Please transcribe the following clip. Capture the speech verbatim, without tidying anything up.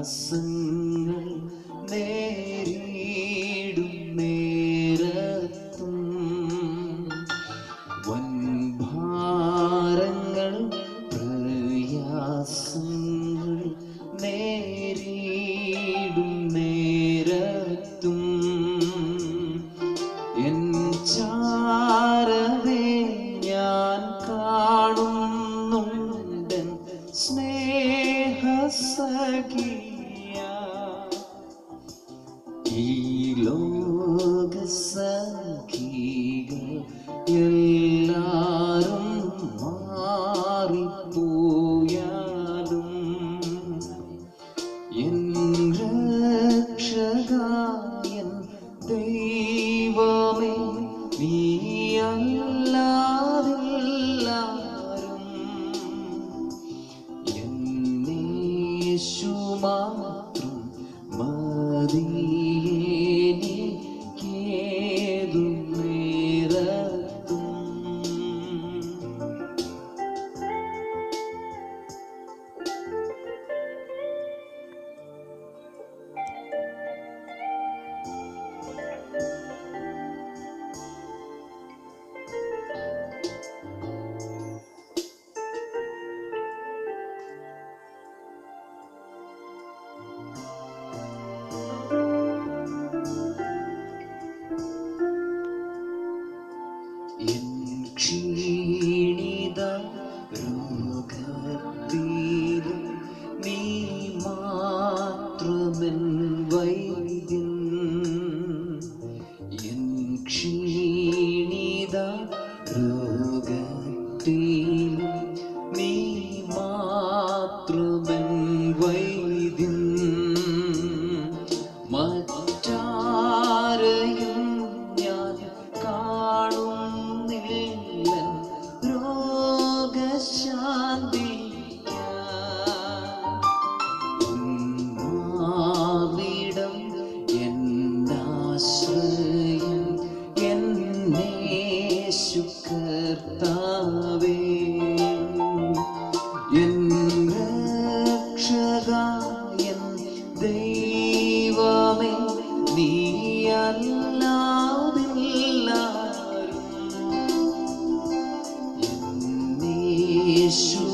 പ്രയാസങ്ങൾ നേരിടും നേരത്തും വൻഭാരങ്ങൾ പ്രയാസങ്ങൾ നേരിടും നേരത്തും എൻ ചാരവേ ഞാൻ കാണുന്നുണ്ടൻ സ്നേഹസഖിയ ഈ ലോകസഖികൾ എല്ലാരും മാറിപ്പോയാലും എൻ രക്ഷകൻ ദൈവമേ നീയല്ലാതെല്ലാരും എന്നേശു മാത്രം മതിയെനിക്കേതു നേരത്തും. എൻ ക്ഷീണിത രോഗത്തിലും നീ മാത്രമെൻ വൈദ്യൻ. എൻ ക്ഷീണിത രോഗത്തിലും നീ മാത്രമെൻ വൈദ്യൻ. മറ്റാരെയും ഞാൻ കാണുന്നില്ലൻ രോഗശാന്തിക്കാൻ. മാറിടം എന്നാശ്രയം എന്നേശു കർത്താവേ. എൻ രക്ഷക എൻ ദൈവമേ നീയല്ലാതെല്ലാരും എന്നേശു